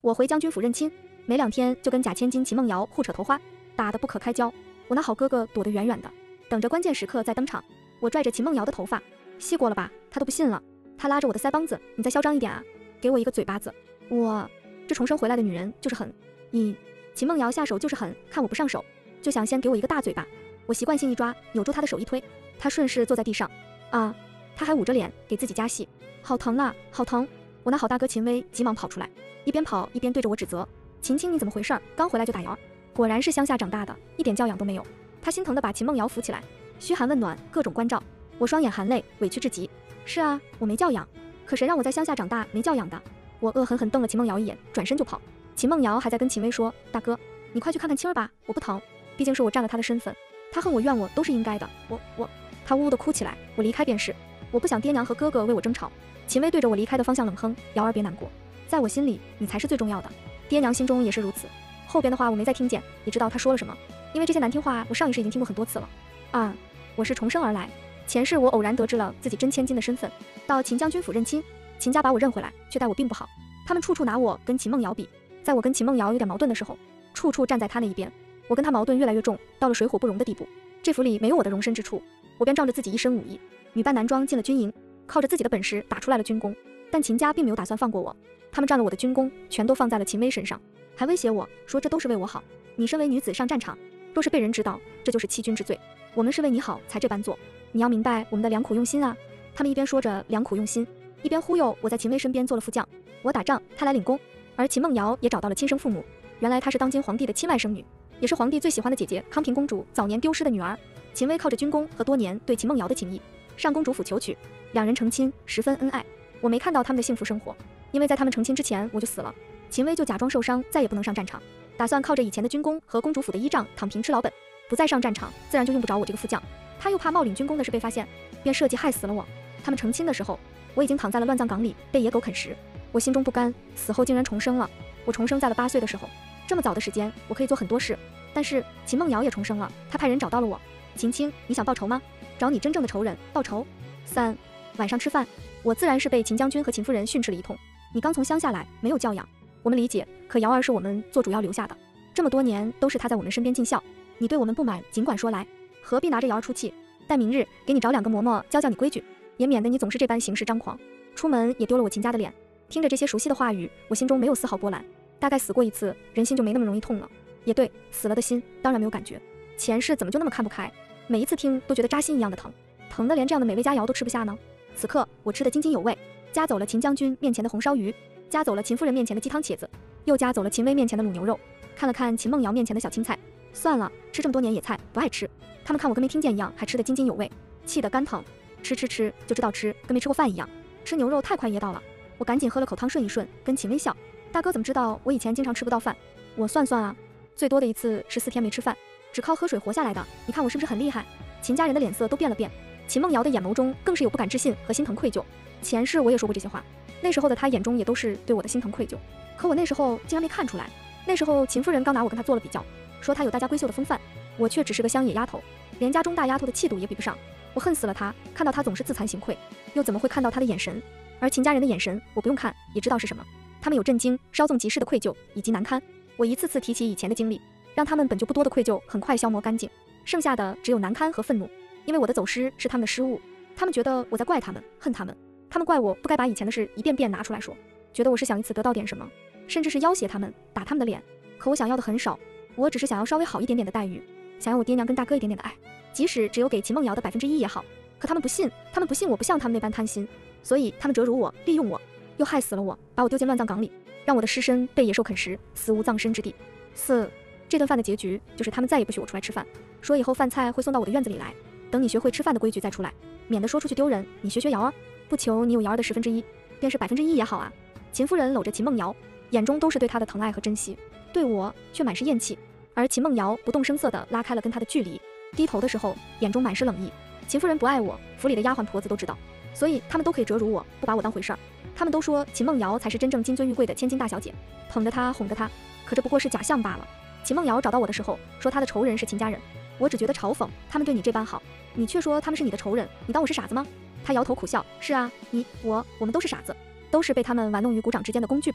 我回将军府认亲，没2天就跟贾千金、秦梦瑶互扯头花，打得不可开交。我那好哥哥躲得远远的，等着关键时刻再登场。我拽着秦梦瑶的头发，细过了吧？他都不信了。他拉着我的腮帮子，你再嚣张一点啊！给我一个嘴巴子。这重生回来的女人就是狠。秦梦瑶下手就是狠，看我不上手，就想先给我一个大嘴巴。我习惯性一抓，扭住他的手一推，他顺势坐在地上。他还捂着脸给自己加戏，好疼啊，好疼！我那好大哥秦威急忙跑出来，一边跑一边对着我指责：秦青你怎么回事？刚回来就打瑶，果然是乡下长大的，一点教养都没有。他心疼地把秦梦瑶扶起来，嘘寒问暖，各种关照。我双眼含泪，委屈至极。是啊，我没教养，可谁让我在乡下长大没教养的？我恶狠狠瞪了秦梦瑶一眼，转身就跑。秦梦瑶还在跟秦威说：大哥，你快去看看青儿吧，我不疼，毕竟是我占了他的身份，他恨我怨我都是应该的。他呜呜地哭起来，我离开便是，我不想爹娘和哥哥为我争吵。秦威对着我离开的方向冷哼：瑶儿别难过，在我心里你才是最重要的，爹娘心中也是如此。后边的话我没再听见，也知道他说了什么，因为这些难听话我上一世已经听过很多次了。我是重生而来，前世我偶然得知了自己真千金的身份，到秦将军府认亲，秦家把我认回来，却待我并不好，他们处处拿我跟秦梦瑶比，在我跟秦梦瑶有点矛盾的时候，处处站在他那一边，我跟他矛盾越来越重，到了水火不容的地步。这府里没有我的容身之处，我便仗着自己一身武艺，女扮男装进了军营，靠着自己的本事打出来了军功。但秦家并没有打算放过我，他们占了我的军功，全都放在了秦威身上，还威胁我说这都是为我好，你身为女子上战场，若是被人知道，这就是欺君之罪，我们是为你好才这般做，你要明白我们的良苦用心啊。他们一边说着良苦用心，一边忽悠我在秦威身边做了副将，我打仗他来领功。而秦梦瑶也找到了亲生父母，原来她是当今皇帝的亲外甥女，也是皇帝最喜欢的姐姐康平公主早年丢失的女儿。秦威靠着军功和多年对秦梦瑶的情谊，上公主府求娶，2人成亲，十分恩爱。我没看到他们的幸福生活，因为在他们成亲之前我就死了。秦威就假装受伤，再也不能上战场，打算靠着以前的军功和公主府的依仗躺平吃老本，不再上战场，自然就用不着我这个副将。他又怕冒领军功的事被发现，便设计害死了我。他们成亲的时候，我已经躺在了乱葬岗里，被野狗啃食。我心中不甘，死后竟然重生了。我重生在了8岁的时候，这么早的时间，我可以做很多事。但是秦梦瑶也重生了，她派人找到了我。秦青，你想报仇吗？找你真正的仇人报仇。3晚上吃饭，我自然是被秦将军和秦夫人训斥了一通。你刚从乡下来，没有教养，我们理解，可瑶儿是我们做主要留下的，这么多年都是她在我们身边尽孝，你对我们不满尽管说来，何必拿着瑶儿出气？待明日给你找2个嬷嬷教教你规矩，也免得你总是这般行事张狂，出门也丢了我秦家的脸。听着这些熟悉的话语，我心中没有丝毫波澜，大概死过一次，人心就没那么容易痛了。也对，死了的心当然没有感觉，前世怎么就那么看不开，每一次听都觉得扎心一样的疼，疼得连这样的美味佳肴都吃不下呢。此刻我吃得津津有味，夹走了秦将军面前的红烧鱼，夹走了秦夫人面前的鸡汤茄子，又夹走了秦威面前的卤牛肉，看了看秦梦瑶面前的小青菜，算了，吃这么多年野菜不爱吃，他们看我跟没听见一样，还吃得津津有味，气得肝疼。吃就知道吃，跟没吃过饭一样。吃牛肉太快噎到了，我赶紧喝了口汤顺一顺，跟秦威笑：大哥怎么知道我以前经常吃不到饭？我算算啊，最多的一次是14天没吃饭，只靠喝水活下来的，你看我是不是很厉害？秦家人的脸色都变了变，秦梦瑶的眼眸中更是有不敢置信和心疼愧疚。前世我也说过这些话，那时候的他眼中也都是对我的心疼愧疚，可我那时候竟然没看出来。那时候秦夫人刚拿我跟他做了比较，说他有大家闺秀的风范，我却只是个乡野丫头，连家中大丫头的气度也比不上。我恨死了他，看到他总是自惭形愧，又怎么会看到他的眼神？而秦家人的眼神我不用看也知道是什么，他们有震惊、稍纵即逝的愧疚以及难堪。我一次次提起以前的经历，让他们本就不多的愧疚很快消磨干净，剩下的只有难堪和愤怒。因为我的走失是他们的失误，他们觉得我在怪他们，恨他们，他们怪我不该把以前的事一遍遍拿出来说，觉得我是想以此得到点什么，甚至是要挟他们，打他们的脸。可我想要的很少，我只是想要稍微好一点点的待遇，想要我爹娘跟大哥一点点的爱，即使只有给秦梦瑶的1%也好。可他们不信，他们不信我不像他们那般贪心，所以他们折辱我，利用我，又害死了我，把我丢进乱葬岗里，让我的尸身被野兽啃食，死无葬身之地。4这顿饭的结局就是他们再也不许我出来吃饭，说以后饭菜会送到我的院子里来，等你学会吃饭的规矩再出来，免得说出去丢人。你学瑶儿，不求你有瑶儿的1/10，便是1%也好啊。秦夫人搂着秦梦瑶，眼中都是对她的疼爱和珍惜，对我却满是厌弃。而秦梦瑶不动声色地拉开了跟她的距离，低头的时候眼中满是冷意。秦夫人不爱我，府里的丫鬟婆子都知道，所以他们都可以折辱我，不把我当回事儿。他们都说秦梦瑶才是真正金尊玉贵的千金大小姐，捧着她，哄着她，可这不过是假象罢了。秦梦瑶找到我的时候，说她的仇人是秦家人，我只觉得嘲讽，他们对你这般好，你却说他们是你的仇人，你当我是傻子吗？她摇头苦笑，是啊，我们都是傻子，都是被他们玩弄于股掌之间的工具罢了。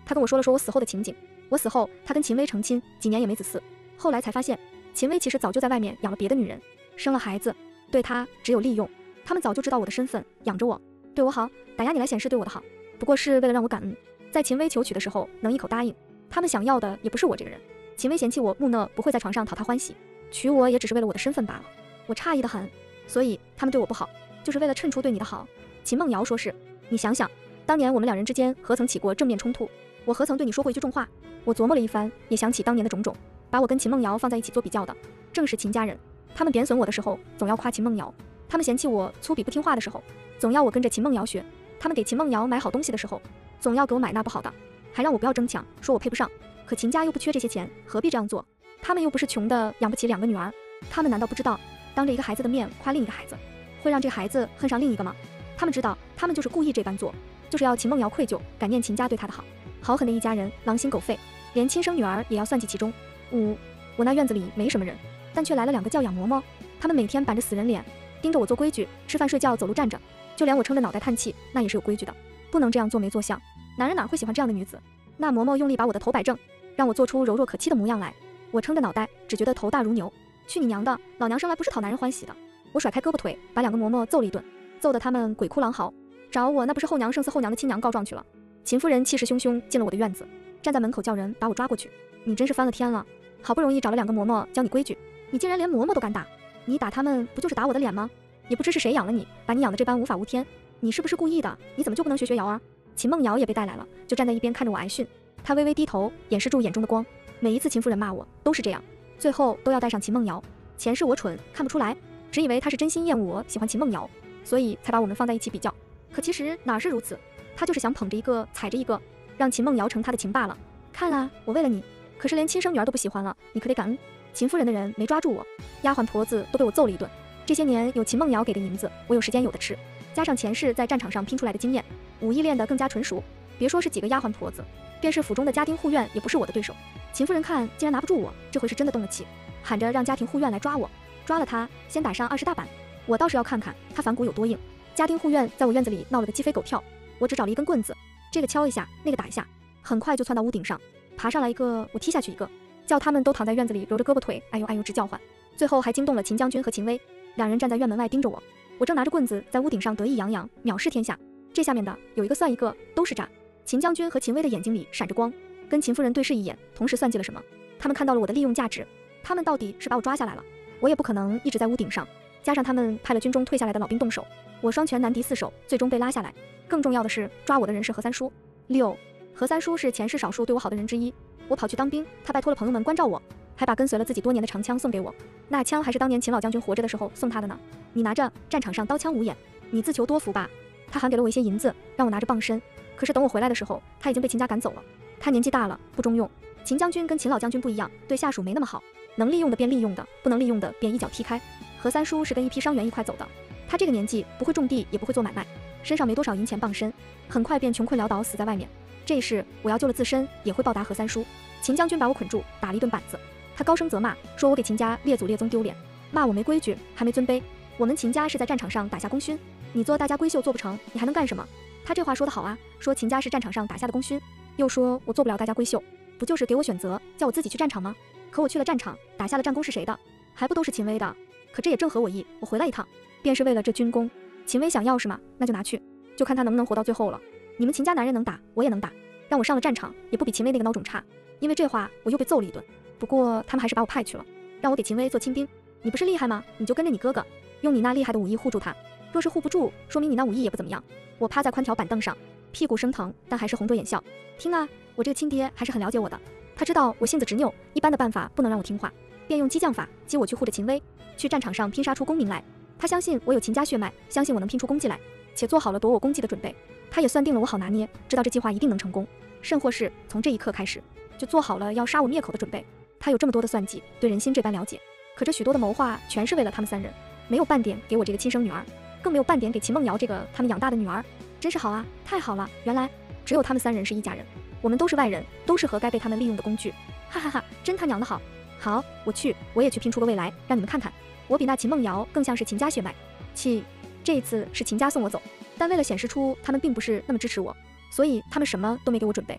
他跟我说了我死后的情景。我死后，他跟秦薇成亲，几年也没子嗣。后来才发现，秦薇其实早就在外面养了别的女人，生了孩子，对他只有利用。他们早就知道我的身份，养着我，对我好，打压你来显示对我的好，不过是为了让我感恩，在秦薇求娶的时候能一口答应。他们想要的也不是我这个人。秦薇嫌弃我木讷，不会在床上讨他欢喜，娶我也只是为了我的身份罢了。我诧异得很，所以他们对我不好，就是为了衬出对你的好。秦梦瑶说是，你想想，当年我们两人之间何曾起过正面冲突？我何曾对你说过一句重话？我琢磨了一番，也想起当年的种种，把我跟秦梦瑶放在一起做比较的，正是秦家人。他们贬损我的时候，总要夸秦梦瑶；他们嫌弃我粗鄙不听话的时候，总要我跟着秦梦瑶学；他们给秦梦瑶买好东西的时候，总要给我买那不好的，还让我不要争抢，说我配不上。可秦家又不缺这些钱，何必这样做？他们又不是穷的养不起2个女儿，他们难道不知道，当着一个孩子的面夸另一个孩子，会让这个孩子恨上另一个吗？他们知道，他们就是故意这般做，就是要秦梦瑶愧疚，感念秦家对她的好。好狠的一家人，狼心狗肺，连亲生女儿也要算计其中。我那院子里没什么人，但却来了2个教养嬷嬷，他们每天板着死人脸，盯着我做规矩，吃饭睡觉走路站着，就连我撑着脑袋叹气，那也是有规矩的，不能这样做没做相。男人哪会喜欢这样的女子？那嬷嬷用力把我的头摆正，让我做出柔弱可欺的模样来。我撑着脑袋，只觉得头大如牛。去你娘的，老娘生来不是讨男人欢喜的。我甩开胳膊腿，把2个嬷嬷揍了一顿，揍得他们鬼哭狼嚎，找我那不是后娘胜似后娘的亲娘告状去了。秦夫人气势汹汹进了我的院子，站在门口叫人把我抓过去。你真是翻了天了，好不容易找了2个嬷嬷教你规矩，你竟然连嬷嬷都敢打！你打他们不就是打我的脸吗？也不知是谁养了你，把你养得这般无法无天，你是不是故意的？你怎么就不能学瑶儿？秦梦瑶也被带来了，就站在一边看着我挨训。她微微低头，掩饰住眼中的光。每一次秦夫人骂我都是这样，最后都要带上秦梦瑶。前世我蠢，看不出来，只以为她是真心厌恶我，喜欢秦梦瑶，所以才把我们放在一起比较。可其实哪是如此，她就是想捧着一个踩着一个，让秦梦瑶成她的情罢了。看啊，我为了你，可是连亲生女儿都不喜欢了，你可得感恩。秦夫人的人没抓住我，丫鬟婆子都被我揍了一顿。这些年有秦梦瑶给的银子，我有时间有的吃，加上前世在战场上拼出来的经验，武艺练得更加纯熟。别说是几个丫鬟婆子，便是府中的家丁护院也不是我的对手。秦夫人看竟然拿不住我，这回是真的动了气，喊着让家庭护院来抓我。抓了他，先打上20大板。我倒是要看看他反骨有多硬。家庭护院在我院子里闹了个鸡飞狗跳，我只找了一根棍子，这个敲一下，那个打一下，很快就窜到屋顶上，爬上来一个，我踢下去一个，叫他们都躺在院子里揉着胳膊腿，哎呦哎呦直叫唤。最后还惊动了秦将军和秦薇，2人站在院门外盯着我。我正拿着棍子在屋顶上得意洋洋，藐视天下。这下面的有一个算一个，都是诈。秦将军和秦薇的眼睛里闪着光，跟秦夫人对视一眼，同时算计了什么。他们看到了我的利用价值，他们到底是把我抓下来了，我也不可能一直在屋顶上，加上他们派了军中退下来的老兵动手，我双拳难敌4手，最终被拉下来。更重要的是，抓我的人是何三叔。何三叔是前世少数对我好的人之一，我跑去当兵，他拜托了朋友们关照我，还把跟随了自己多年的长枪送给我。那枪还是当年秦老将军活着的时候送他的呢。你拿着，战场上刀枪无眼，你自求多福吧。他还给了我一些银子，让我拿着傍身。可是等我回来的时候，他已经被秦家赶走了。他年纪大了，不中用。秦将军跟秦老将军不一样，对下属没那么好，能利用的便利用的，不能利用的便一脚踢开。何三叔是跟一批伤员一块走的，他这个年纪不会种地，也不会做买卖，身上没多少银钱傍身，很快便穷困潦倒死在外面。这一世我要救了自身，也会报答何三叔。秦将军把我捆住，打了一顿板子，他高声责骂，说我给秦家列祖列宗丢脸，骂我没规矩，还没尊卑。我们秦家是在战场上打下功勋，你做大家闺秀做不成，你还能干什么？他这话说得好啊，说秦家是战场上打下的功勋，又说我做不了大家闺秀，不就是给我选择，叫我自己去战场吗？可我去了战场，打下了战功是谁的？还不都是秦薇的？可这也正合我意，我回来一趟，便是为了这军功。秦薇想要是吗？那就拿去，就看他能不能活到最后了。你们秦家男人能打，我也能打，让我上了战场，也不比秦薇那个孬种差。因为这话，我又被揍了一顿。不过他们还是把我派去了，让我给秦薇做亲兵。你不是厉害吗？你就跟着你哥哥，用你那厉害的武艺护住他。若是护不住，说明你那武艺也不怎么样。我趴在宽条板凳上，屁股生疼，但还是红着眼笑。听啊，我这个亲爹还是很了解我的，他知道我性子执拗，一般的办法不能让我听话，便用激将法激我去护着秦薇，去战场上拼杀出功名来。他相信我有秦家血脉，相信我能拼出功绩来，且做好了夺我功绩的准备。他也算定了我好拿捏，知道这计划一定能成功，甚或是从这一刻开始就做好了要杀我灭口的准备。他有这么多的算计，对人心这般了解，可这许多的谋划全是为了他们3人，没有半点给我这个亲生女儿，更没有半点给秦梦瑶这个他们养大的女儿。真是好啊，太好了，原来只有他们3人是一家人，我们都是外人，都是活该被他们利用的工具。哈哈哈，真他娘的好。好，我也去拼出个未来，让你们看看，我比那秦梦瑶更像是秦家血脉。这一次是秦家送我走，但为了显示出他们并不是那么支持我，所以他们什么都没给我准备，给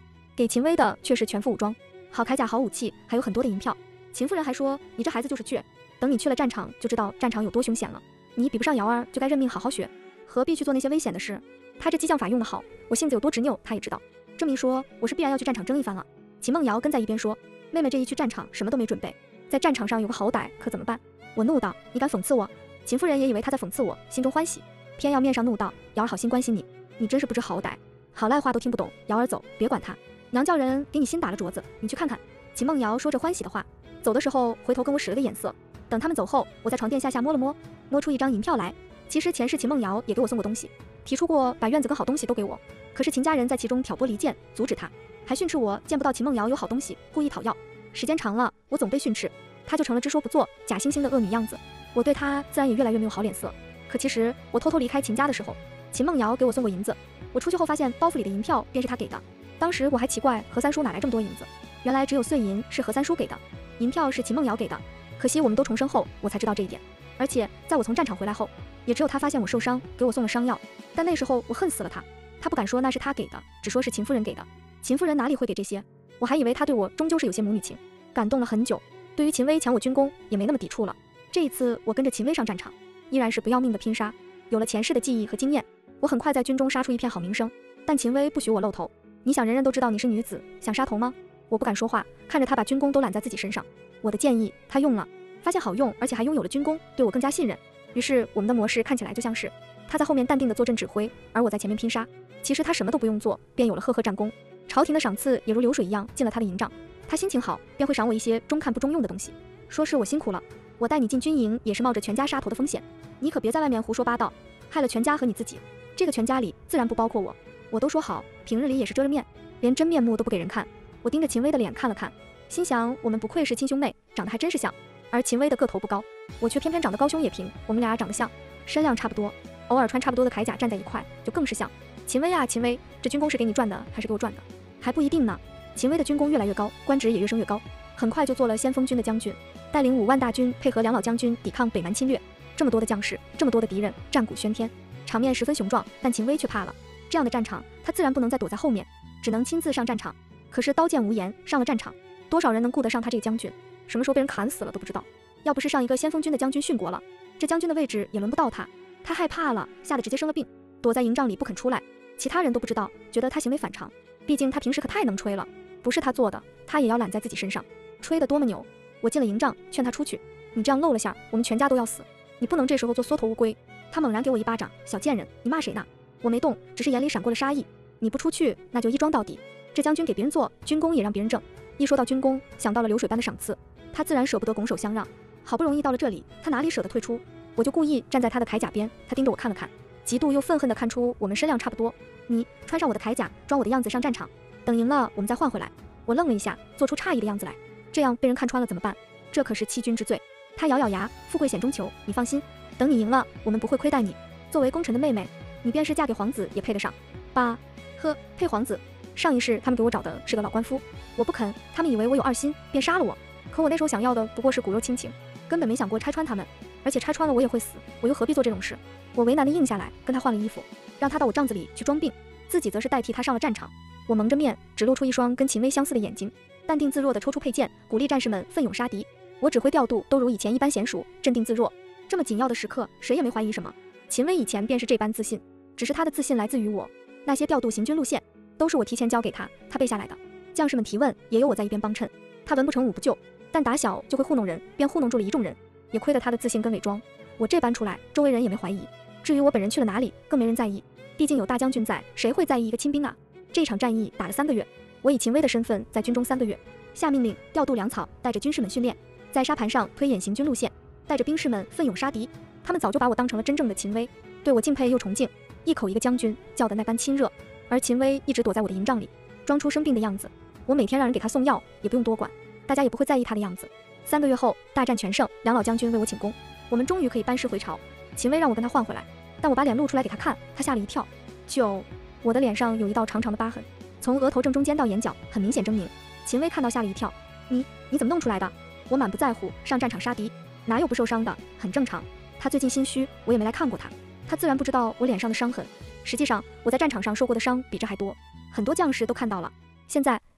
给秦薇的却是全副武装，好铠甲、好武器，还有很多的银票。秦夫人还说，你这孩子就是倔，等你去了战场就知道战场有多凶险了。你比不上瑶儿，就该认命好好学，何必去做那些危险的事？他这激将法用得好，我性子有多执拗，他也知道。这么一说，我是必然要去战场争一番了。秦梦瑶跟在一边说，妹妹这一去战场，什么都没准备，在战场上有个好歹，可怎么办？我怒道，你敢讽刺我？秦夫人也以为他在讽刺我，心中欢喜，偏要面上怒道，瑶儿好心关心你，你真是不知好歹，好赖话都听不懂。瑶儿走，别管他，娘叫人给你新打了镯子，你去看看。秦梦瑶说着欢喜的话，走的时候回头跟我使了个眼色。等他们走后，我在床垫下摸了摸，摸出一张银票来。其实前世秦梦瑶也给我送过东西，提出过把院子跟好东西都给我，可是秦家人在其中挑拨离间，阻止他，还训斥我见不到秦梦瑶有好东西，故意讨要。时间长了，我总被训斥，他就成了只说不做、假惺惺的恶女样子。我对他自然也越来越没有好脸色。可其实我偷偷离开秦家的时候，秦梦瑶给我送过银子，我出去后发现包袱里的银票便是他给的。当时我还奇怪何三叔哪来这么多银子，原来只有碎银是何三叔给的，银票是秦梦瑶给的。可惜我们都重生后，我才知道这一点。而且在我从战场回来后，也只有他发现我受伤，给我送了伤药。但那时候我恨死了他，他不敢说那是他给的，只说是秦夫人给的。秦夫人哪里会给这些？我还以为他对我终究是有些母女情，感动了很久。对于秦薇抢我军功，也没那么抵触了。这一次我跟着秦薇上战场，依然是不要命的拼杀。有了前世的记忆和经验，我很快在军中杀出一片好名声。但秦薇不许我露头，你想人人都知道你是女子，想杀头吗？我不敢说话，看着他把军功都揽在自己身上。我的建议他用了，发现好用，而且还拥有了军功，对我更加信任。于是我们的模式看起来就像是他在后面淡定地坐镇指挥，而我在前面拼杀。其实他什么都不用做，便有了赫赫战功。朝廷的赏赐也如流水一样进了他的营帐，他心情好便会赏我一些中看不中用的东西，说是我辛苦了，我带你进军营也是冒着全家杀头的风险，你可别在外面胡说八道，害了全家和你自己。这个全家里自然不包括我，我都说好平日里也是遮着面，连真面目都不给人看。我盯着秦薇的脸看了看，心想我们不愧是亲兄妹，长得还真是像。而秦薇的个头不高，我却偏偏长得高胸也平，我们俩长得像，身量差不多，偶尔穿差不多的铠甲站在一块，就更是像。秦薇啊秦薇，这军功是给你赚的还是给我赚的？还不一定呢。秦薇的军功越来越高，官职也越升越高，很快就做了先锋军的将军，带领5万大军配合梁老将军抵抗北蛮侵略。这么多的将士，这么多的敌人，战鼓喧天，场面十分雄壮，但秦薇却怕了。这样的战场，他自然不能再躲在后面，只能亲自上战场。可是刀剑无言，上了战场，多少人能顾得上他这个将军？什么时候被人砍死了都不知道。要不是上一个先锋军的将军殉国了，这将军的位置也轮不到他。他害怕了，吓得直接生了病，躲在营帐里不肯出来。其他人都不知道，觉得他行为反常，毕竟他平时可太能吹了，不是他做的，他也要揽在自己身上，吹得多么牛。我进了营帐，劝他出去，你这样露了下，我们全家都要死，你不能这时候做缩头乌龟。他猛然给我一巴掌，小贱人，你骂谁呢？我没动，只是眼里闪过了杀意。你不出去，那就一桩到底。这将军给别人做，军功也让别人挣。一说到军功，想到了流水般的赏赐，他自然舍不得拱手相让。好不容易到了这里，他哪里舍得退出？我就故意站在他的铠甲边，他盯着我看了看，嫉妒又愤恨地看出我们身量差不多。你穿上我的铠甲，装我的样子上战场，等赢了我们再换回来。我愣了一下，做出诧异的样子来，这样被人看穿了怎么办？这可是欺君之罪。他咬咬牙，富贵险中求，你放心，等你赢了，我们不会亏待你。作为功臣的妹妹，你便是嫁给皇子也配得上。爸，呵，配皇子？上一世他们给我找的是个老官夫，我不肯，他们以为我有二心，便杀了我。可我那时候想要的不过是骨肉亲情，根本没想过拆穿他们，而且拆穿了我也会死，我又何必做这种事？我为难地应下来，跟他换了衣服，让他到我帐子里去装病，自己则是代替他上了战场。我蒙着面，只露出一双跟秦薇相似的眼睛，淡定自若地抽出佩剑，鼓励战士们奋勇杀敌。我指挥调度都如以前一般娴熟，镇定自若。这么紧要的时刻，谁也没怀疑什么。秦薇以前便是这般自信，只是他的自信来自于我，那些调度行军路线都是我提前交给他，他背下来的。将士们提问，也有我在一边帮衬。他文不成武不就，但打小就会糊弄人，便糊弄住了一众人，也亏得他的自信跟伪装。我这般出来，周围人也没怀疑。至于我本人去了哪里，更没人在意，毕竟有大将军在，谁会在意一个亲兵啊？这场战役打了3个月，我以秦薇的身份在军中3个月，下命令调度粮草，带着军士们训练，在沙盘上推演行军路线，带着兵士们奋勇杀敌。他们早就把我当成了真正的秦薇，对我敬佩又崇敬，一口一个将军，叫得那般亲热。而秦薇一直躲在我的营帐里，装出生病的样子，我每天让人给他送药，也不用多管，大家也不会在意他的样子。3个月后，大战全胜，梁老将军为我请功，我们终于可以班师回朝。秦薇让我跟他换回来，但我把脸露出来给他看，他吓了一跳。我的脸上有一道长长的疤痕，从额头正中间到眼角，很明显狰狞。秦薇看到吓了一跳，你怎么弄出来的？我满不在乎，上战场杀敌，哪有不受伤的，很正常。他最近心虚，我也没来看过他，他自然不知道我脸上的伤痕。实际上我在战场上受过的伤比这还多，很多将士都看到了。现在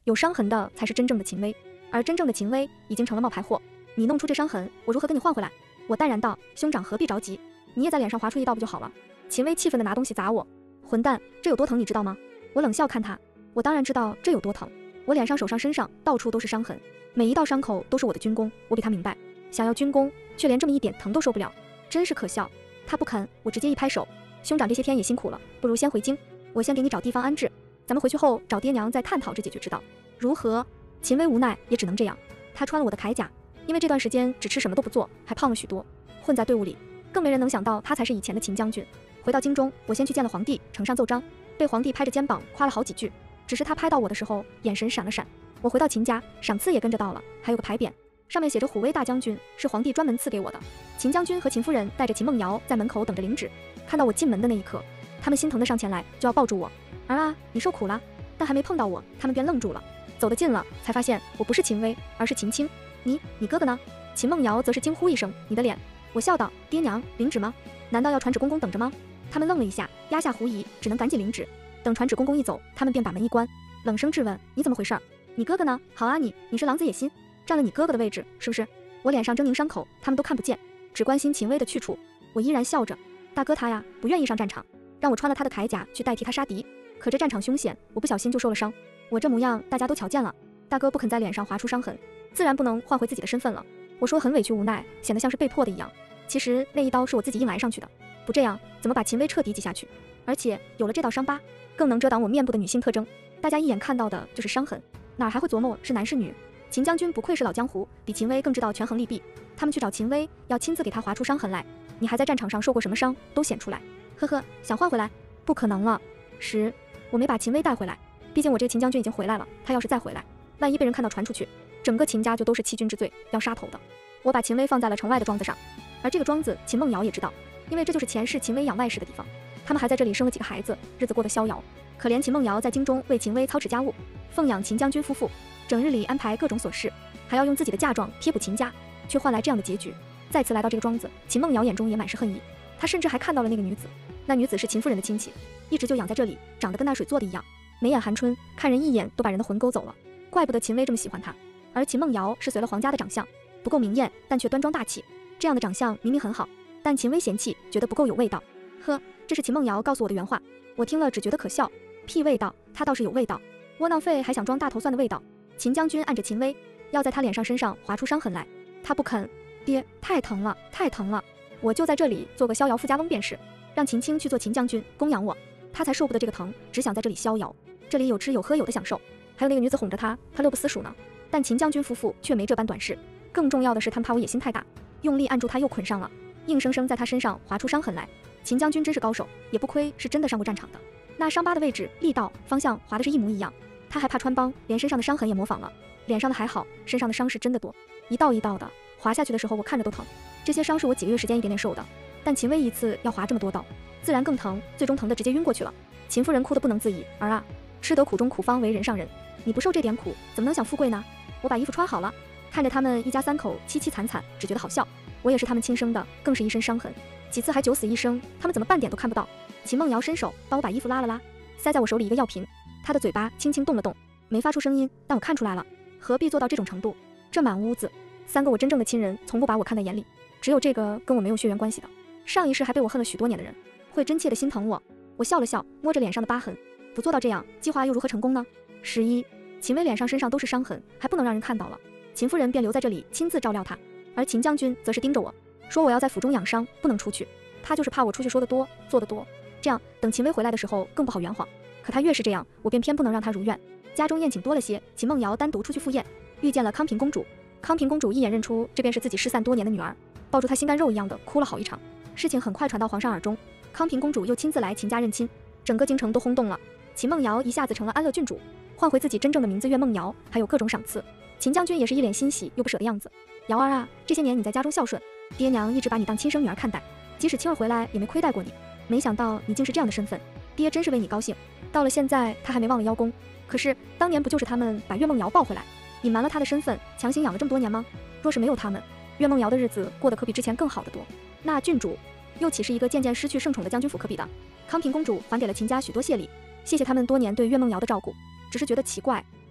有伤痕的才是真正的秦薇，而真正的秦薇已经成了冒牌货。你弄出这伤痕，我如何跟你换回来？我淡然道，兄长何必着急，你也在脸上划出一道不就好了？秦薇气愤地拿东西砸我，混蛋，这有多疼你知道吗？我冷笑看他，我当然知道这有多疼，我脸上、手上、身上到处都是伤痕，每一道伤口都是我的军功，我比他明白，想要军功却连这么一点疼都受不了，真是可笑。他不肯，我直接一拍手，兄长这些天也辛苦了，不如先回京，我先给你找地方安置，咱们回去后找爹娘再探讨这解决之道，如何？秦薇无奈，也只能这样。他穿了我的铠甲，因为这段时间只吃什么都不做，还胖了许多，混在队伍里，更没人能想到他才是以前的秦将军。回到京中，我先去见了皇帝，呈上奏章，被皇帝拍着肩膀夸了好几句，只是他拍到我的时候，眼神闪了闪。我回到秦家，赏赐也跟着到了，还有个牌匾，上面写着虎威大将军，是皇帝专门赐给我的。秦将军和秦夫人带着秦梦瑶在门口等着领旨，看到我进门的那一刻，他们心疼的上前来，就要抱住我。儿啊，你受苦了。但还没碰到我，他们便愣住了。走得近了，才发现我不是秦薇，而是秦青。你哥哥呢？秦梦瑶则是惊呼一声，你的脸。我笑道，爹娘，领旨吗？难道要传旨公公等着吗？他们愣了一下，压下狐疑，只能赶紧领旨。等传旨公公一走，他们便把门一关，冷声质问，你怎么回事？你哥哥呢？好啊，你是狼子野心，占了你哥哥的位置，是不是？我脸上狰狞伤口，他们都看不见，只关心秦薇的去处。我依然笑着，大哥他呀，不愿意上战场，让我穿了他的铠甲去代替他杀敌。可这战场凶险，我不小心就受了伤。我这模样，大家都瞧见了。大哥不肯在脸上划出伤痕，自然不能换回自己的身份了。我说很委屈无奈，显得像是被迫的一样。其实那一刀是我自己硬挨上去的，不这样怎么把秦薇彻底挤下去？而且有了这道伤疤，更能遮挡我面部的女性特征，大家一眼看到的就是伤痕，哪还会琢磨是男是女？秦将军不愧是老江湖，比秦薇更知道权衡利弊。他们去找秦薇，要亲自给她划出伤痕来。你还在战场上受过什么伤，都显出来。呵呵，想换回来？不可能了。我没把秦薇带回来，毕竟我这个秦将军已经回来了，他要是再回来，万一被人看到传出去，整个秦家就都是欺君之罪，要杀头的。我把秦薇放在了城外的庄子上，而这个庄子秦梦瑶也知道，因为这就是前世秦薇养外室的地方，他们还在这里生了几个孩子，日子过得逍遥。可怜秦梦瑶在京中为秦薇操持家务，奉养秦将军夫妇，整日里安排各种琐事，还要用自己的嫁妆贴补秦家，却换来这样的结局。再次来到这个庄子，秦梦瑶眼中也满是恨意，她甚至还看到了那个女子，那女子是秦夫人的亲戚，一直就养在这里，长得跟那水做的一样，眉眼含春，看人一眼都把人的魂勾走了。怪不得秦薇这么喜欢她。而秦梦瑶是随了皇家的长相，不够明艳，但却端庄大气，这样的长相明明很好，但秦薇嫌弃，觉得不够有味道。呵，这是秦梦瑶告诉我的原话，我听了只觉得可笑。屁味道，她倒是有味道，窝囊废还想装大头蒜的味道。秦将军按着秦薇，要在她脸上身上划出伤痕来，她不肯。爹，太疼了，太疼了，我就在这里做个逍遥富家翁便是，让秦青去做秦将军供养我，他才受不得这个疼，只想在这里逍遥，这里有吃有喝有的享受。还有那个女子哄着他乐不思蜀呢。但秦将军夫妇却没这般短视，更重要的是他们怕我野心太大，用力按住他又捆上了，硬生生在他身上划出伤痕来。秦将军真是高手，也不亏是真的上过战场的，那伤疤的位置、力道、方向划的是一模一样。他还怕穿帮，连身上的伤痕也模仿了，脸上的还好，身上的伤是真的多，一道一道的划下去的时候我看着都疼。这些伤是我几个月时间一点点受的，但秦薇一次要划这么多道，自然更疼，最终疼得直接晕过去了。秦夫人哭得不能自已，儿啊，吃得苦中苦方为人上人，你不受这点苦怎么能享富贵呢？我把衣服穿好了，看着他们一家三口凄凄惨惨，只觉得好笑。我也是他们亲生的，更是一身伤痕，几次还九死一生，他们怎么半点都看不到？秦梦瑶伸手帮我把衣服拉了拉，塞在我手里一个药瓶，她的嘴巴轻轻动了动，没发出声音，但我看出来了。何必做到这种程度？这满屋子3个我真正的亲人，从不把我看在眼里，只有这个跟我没有血缘关系的，上一世还被我恨了许多年的人，会真切的心疼我。我笑了笑，摸着脸上的疤痕，不做到这样，计划又如何成功呢？11，秦薇脸上身上都是伤痕，还不能让人看到了，秦夫人便留在这里亲自照料她，而秦将军则是盯着我，说我要在府中养伤，不能出去。他就是怕我出去说得多，做得多，这样等秦薇回来的时候更不好圆谎。可他越是这样，我便偏不能让他如愿。家中宴请多了些，秦梦瑶单独出去赴宴，遇见了康平公主。康平公主一眼认出这便是自己失散多年的女儿，抱住她心肝肉一样的哭了好一场。事情很快传到皇上耳中，康平公主又亲自来秦家认亲，整个京城都轰动了。秦梦瑶一下子成了安乐郡主，换回自己真正的名字岳梦瑶，还有各种赏赐。秦将军也是一脸欣喜又不舍的样子。瑶儿啊，这些年你在家中孝顺，爹娘一直把你当亲生女儿看待，即使青儿回来也没亏待过你，没想到你竟是这样的身份，爹真是为你高兴。到了现在他还没忘了邀功，可是当年不就是他们把岳梦瑶抱回来，隐瞒了他的身份，强行养了这么多年吗？若是没有他们，岳梦瑶的日子过得可比之前更好得多，那郡主又岂是一个渐渐失去圣宠的将军府可比的？康平公主还给了秦家许多谢礼，谢谢他们多年对岳梦瑶的照顾，只是觉得奇怪，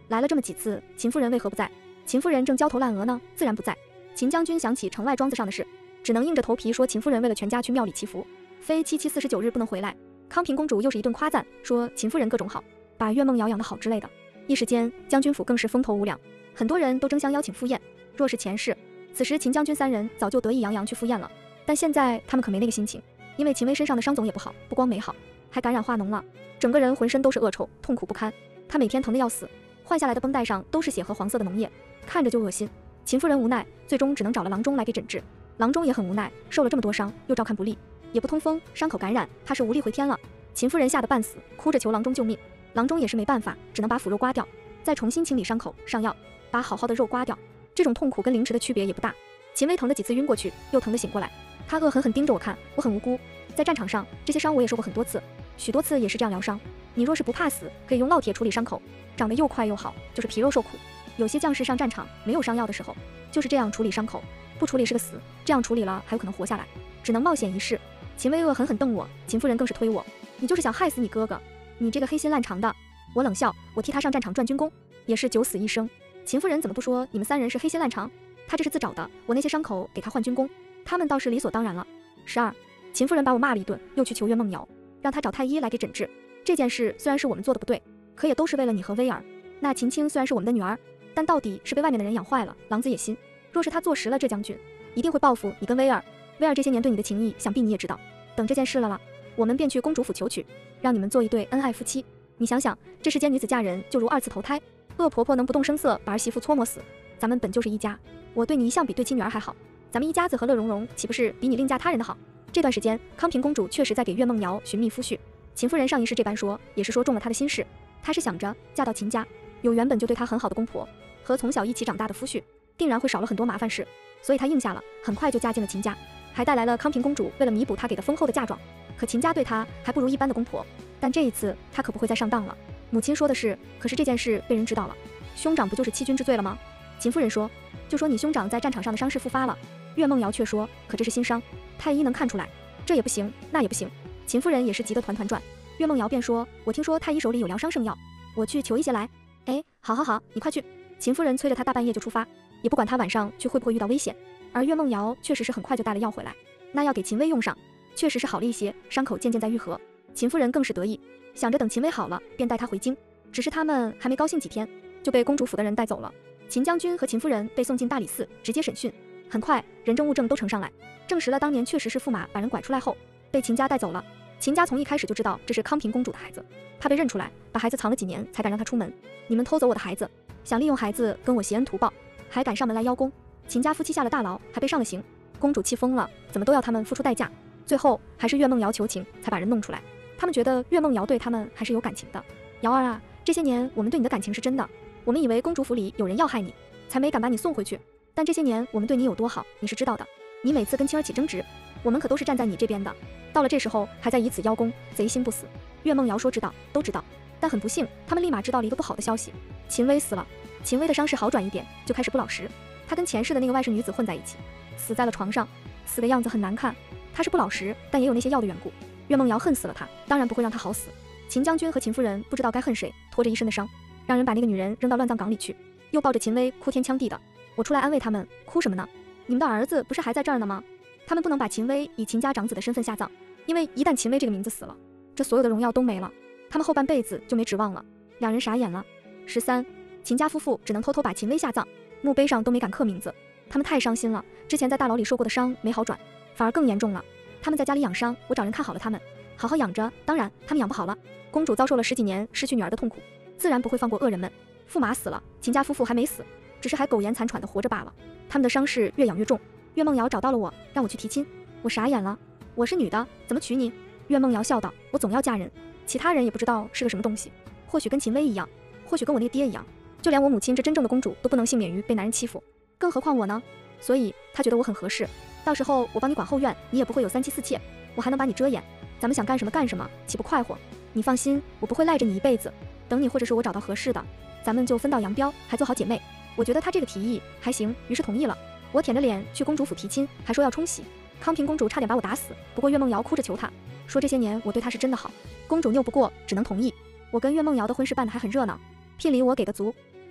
来了这么几次，秦夫人为何不在？秦夫人正焦头烂额呢，自然不在。秦将军想起城外庄子上的事，只能硬着头皮说秦夫人为了全家去庙里祈福，非7期49日不能回来。康平公主又是一顿夸赞，说秦夫人各种好，把岳梦瑶养得好之类的。一时间，将军府更是风头无两，很多人都争相邀请赴宴。若是前世，此时秦将军3人早就得意洋洋去赴宴了，但现在他们可没那个心情，因为秦薇身上的伤总也不好，不光没好，还感染化脓了，整个人浑身都是恶臭，痛苦不堪。她每天疼得要死，换下来的绷带上都是血和黄色的脓液，看着就恶心。秦夫人无奈，最终只能找了郎中来给诊治。郎中也很无奈，受了这么多伤，又照看不力，也不通风，伤口感染，怕是无力回天了。秦夫人吓得半死，哭着求郎中救命。郎中也是没办法，只能把腐肉刮掉，再重新清理伤口，上药，把好好的肉刮掉。这种痛苦跟凌迟的区别也不大。秦薇疼得几次晕过去，又疼得醒过来。她恶狠狠盯着我看，我很无辜。在战场上，这些伤我也受过很多次，许多次也是这样疗伤。你若是不怕死，可以用烙铁处理伤口，长得又快又好，就是皮肉受苦。有些将士上战场没有伤药的时候，就是这样处理伤口，不处理是个死，这样处理了还有可能活下来，只能冒险一试。秦薇恶狠狠瞪我，秦夫人更是推我，你就是想害死你哥哥，你这个黑心烂肠的。我冷笑，我替他上战场赚军功，也是九死一生。秦夫人怎么不说你们3人是黑心烂肠？他这是自找的，我那些伤口给他换军功，他们倒是理所当然了。12，秦夫人把我骂了一顿，又去求岳梦瑶，让他找太医来给诊治。这件事虽然是我们做的不对，可也都是为了你和薇儿。那秦青虽然是我们的女儿，但到底是被外面的人养坏了，狼子野心。若是他坐实了这将军，一定会报复你跟薇儿。薇儿这些年对你的情谊，想必你也知道。等这件事了，我们便去公主府求娶，让你们做一对恩爱夫妻。你想想，这世间女子嫁人就如2次投胎，恶婆婆能不动声色把儿媳妇搓磨死？咱们本就是一家，我对你一向比对亲女儿还好，咱们一家子和乐融融，岂不是比你另嫁他人的好？这段时间，康平公主确实在给岳梦瑶寻觅夫婿。秦夫人上一世这般说，也是说中了她的心事。她是想着嫁到秦家，有原本就对她很好的公婆和从小一起长大的夫婿，定然会少了很多麻烦事，所以她应下了，很快就嫁进了秦家，还带来了康平公主为了弥补她给的丰厚的嫁妆。可秦家对她还不如一般的公婆，但这一次她可不会再上当了。母亲说的是，可是这件事被人知道了，兄长不就是欺君之罪了吗？秦夫人说，就说你兄长在战场上的伤势复发了。岳梦瑶却说，可这是新伤，太医能看出来，这也不行，那也不行。秦夫人也是急得团团转。岳梦瑶便说，我听说太医手里有疗伤圣药，我去求一些来。哎，好好好，你快去。秦夫人催着他大半夜就出发，也不管他晚上去会不会遇到危险。而岳梦瑶确实是很快就带了药回来，那药给秦薇用上，确实是好了一些，伤口渐渐在愈合。秦夫人更是得意，想着等秦薇好了，便带她回京。只是他们还没高兴几天，就被公主府的人带走了。秦将军和秦夫人被送进大理寺，直接审讯。很快，人证物证都呈上来，证实了当年确实是驸马把人拐出来后，被秦家带走了。秦家从一开始就知道这是康平公主的孩子，怕被认出来，把孩子藏了几年才敢让他出门。你们偷走我的孩子，想利用孩子跟我挟恩图报，还敢上门来邀功。秦家夫妻下了大牢，还被上了刑。公主气疯了，怎么都要他们付出代价。最后还是岳梦瑶求情，才把人弄出来。他们觉得岳梦瑶对他们还是有感情的。瑶儿啊，这些年我们对你的感情是真的，我们以为公主府里有人要害你，才没敢把你送回去。但这些年我们对你有多好，你是知道的。你每次跟青儿起争执，我们可都是站在你这边的。到了这时候还在以此邀功，贼心不死。岳梦瑶说知道，都知道，但很不幸，他们立马知道了一个不好的消息，秦薇死了。秦薇的伤势好转一点，就开始不老实，她跟前世的那个外甥女子混在一起，死在了床上，死的样子很难看。她是不老实，但也有那些药的缘故。岳梦瑶恨死了她，当然不会让她好死。秦将军和秦夫人不知道该恨谁，拖着一身的伤，让人把那个女人扔到乱葬岗里去，又抱着秦薇哭天抢地的。我出来安慰他们，哭什么呢？你们的儿子不是还在这儿呢吗？他们不能把秦薇以秦家长子的身份下葬，因为一旦秦薇这个名字死了，这所有的荣耀都没了，他们后半辈子就没指望了。两人傻眼了。13，秦家夫妇只能偷偷把秦薇下葬，墓碑上都没敢刻名字，他们太伤心了。之前在大牢里受过的伤没好转，反而更严重了。他们在家里养伤，我找人看好了他们，好好养着。当然他们养不好了，公主遭受了10几年失去女儿的痛苦，自然不会放过恶人们。驸马死了，秦家夫妇还没死，只是还苟延残喘的活着罢了。他们的伤势越养越重。岳梦瑶找到了我，让我去提亲。我傻眼了，我是女的，怎么娶你？岳梦瑶笑道，我总要嫁人，其他人也不知道是个什么东西，或许跟秦薇一样，或许跟我那个爹一样，就连我母亲这真正的公主都不能幸免于被男人欺负，更何况我呢？所以他觉得我很合适，到时候我帮你管后院，你也不会有3妻4妾，我还能把你遮掩，咱们想干什么干什么，岂不快活？你放心，我不会赖着你一辈子，等你或者是我找到合适的，咱们就分道扬镳，还做好姐妹。我觉得他这个提议还行，于是同意了。我舔着脸去公主府提亲，还说要冲喜。康平公主差点把我打死，不过岳梦瑶哭着求她，说这些年我对她是真的好。公主拗不过，只能同意。我跟岳梦瑶的婚事办得还很热闹，聘礼我给的足，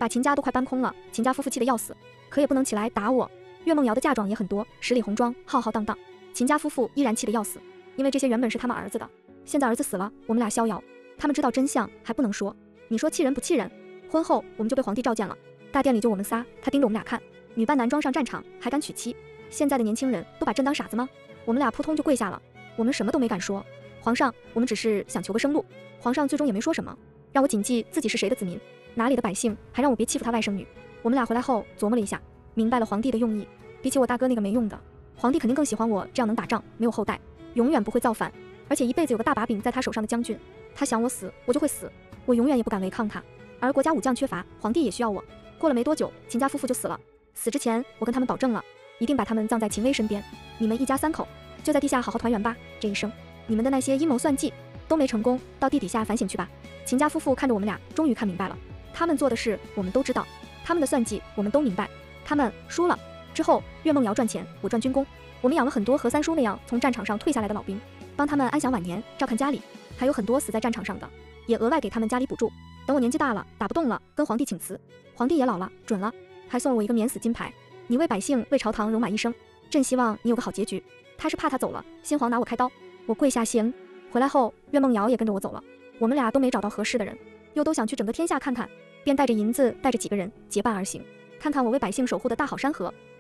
把秦家都快搬空了。秦家夫妇气得要死，可也不能起来打我。岳梦瑶的嫁妆也很多，10里红妆，浩浩荡荡。秦家夫妇依然气得要死，因为这些原本是他们儿子的，现在儿子死了，我们俩逍遥。他们知道真相还不能说，你说气人不气人？婚后我们就被皇帝召见了，大殿里就我们仨，他盯着我们俩看。女扮男装上战场还敢娶妻？现在的年轻人都把朕当傻子吗？我们俩扑通就跪下了，我们什么都没敢说。皇上，我们只是想求个生路。皇上最终也没说什么，让我谨记自己是谁的子民，哪里的百姓，还让我别欺负他外甥女。我们俩回来后琢磨了一下，明白了皇帝的用意。比起我大哥那个没用的，皇帝肯定更喜欢我这样能打仗、没有后代、永远不会造反，而且一辈子有个大把柄在他手上的将军。他想我死，我就会死，我永远也不敢违抗他。而国家武将缺乏，皇帝也需要我。过了没多久，秦家夫妇就死了。死之前，我跟他们保证了，一定把他们葬在秦威身边。你们一家3口就在地下好好团圆吧。这一生，你们的那些阴谋算计都没成功，到地底下反省去吧。秦家夫妇看着我们俩，终于看明白了，他们做的事我们都知道，他们的算计我们都明白。他们输了之后，岳梦瑶赚钱，我赚军功。我们养了很多和三叔那样从战场上退下来的老兵，帮他们安享晚年，照看家里。还有很多死在战场上的，也额外给他们家里补助。等我年纪大了，打不动了，跟皇帝请辞，皇帝也老了，准了，还送了我一个免死金牌。你为百姓为朝堂戎马一生，朕希望你有个好结局。他是怕他走了，先皇拿我开刀。我跪下谢恩。回来后，岳梦瑶也跟着我走了。我们俩都没找到合适的人，又都想去整个天下看看，便带着银子，带着几个人结伴而行，看看我为百姓守护的大好山河。